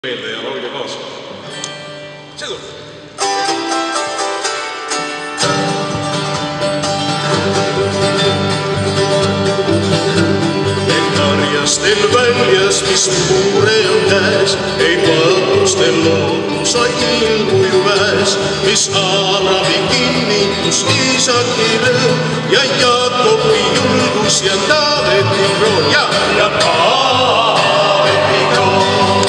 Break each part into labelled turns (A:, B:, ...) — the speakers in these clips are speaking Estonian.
A: meelde ja olge kaasa. See tuleb. Karjastel väljas, mis puure on käes, ei patustel lootusa ilmuju väes, mis Abrami kinnitus Iisaki lõõm ja Jaakobi julgus ja Taaveti kroon ja Taaveti kroon.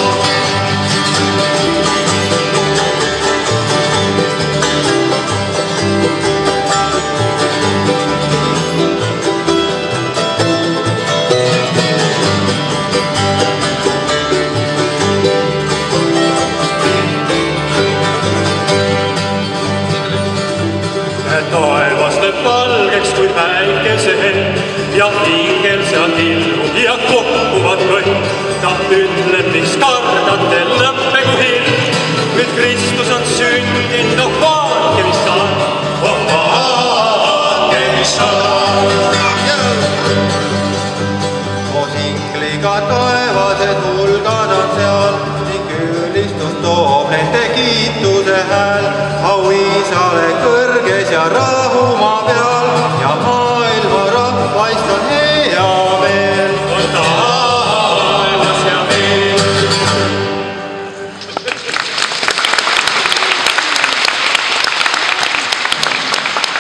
B: Taevas lööb valgeks kui päikesehelm ja hingel seal ilmub ja kokkuvad kõik. Ta ütleb, miks kardate lõppegu hirm. Nüüd Kristus on sündinud, no vaadke, mis saab. Oh, vaadke, mis saab.
C: Koos ingliga taevased hulgad on seal ning ülistus toob nende kiitus.